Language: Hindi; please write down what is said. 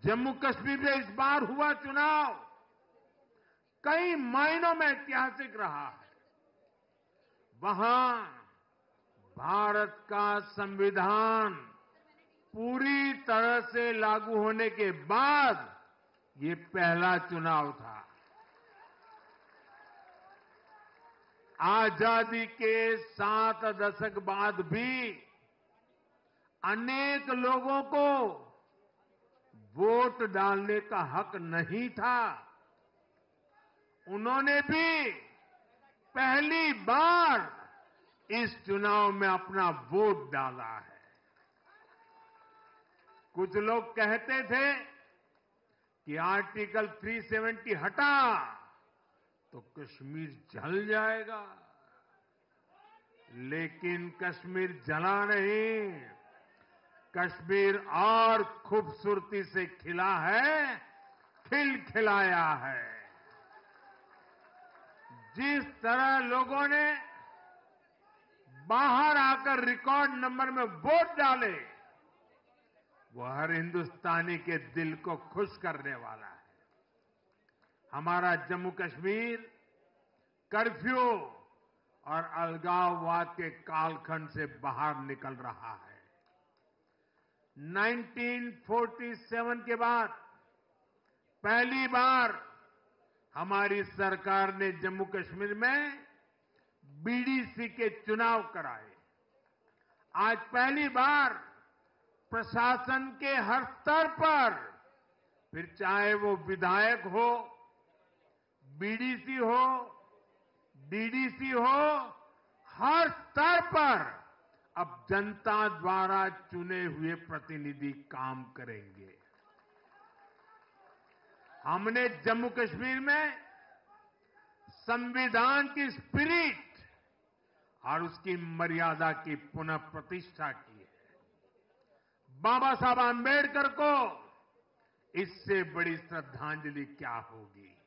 जम्मू कश्मीर में इस बार हुआ चुनाव कई मायनों में ऐतिहासिक रहा है। वहां भारत का संविधान पूरी तरह से लागू होने के बाद ये पहला चुनाव था। आजादी के 7 दशक बाद भी अनेक लोगों को वोट डालने का हक नहीं था। उन्होंने भी पहली बार इस चुनाव में अपना वोट डाला है। कुछ लोग कहते थे कि आर्टिकल 370 हटा तो कश्मीर जल जाएगा, लेकिन कश्मीर जला नहीं, कश्मीर और खूबसूरती से खिला है, खिलखिलाया है। जिस तरह लोगों ने बाहर आकर रिकॉर्ड नंबर में वोट डाले, वो हर हिंदुस्तानी के दिल को खुश करने वाला है। हमारा जम्मू कश्मीर कर्फ्यू और अलगाववाद के कालखंड से बाहर निकल रहा है। 1947 के बाद पहली बार हमारी सरकार ने जम्मू कश्मीर में बीडीसी के चुनाव कराए। आज पहली बार प्रशासन के हर स्तर पर, फिर चाहे वो विधायक हो, बीडीसी हो, डीडीसी हो, हर स्तर पर अब जनता द्वारा चुने हुए प्रतिनिधि काम करेंगे। हमने जम्मू कश्मीर में संविधान की स्पिरिट और उसकी मर्यादा की पुनः प्रतिष्ठा की है। बाबा साहब आंबेडकर को इससे बड़ी श्रद्धांजलि क्या होगी।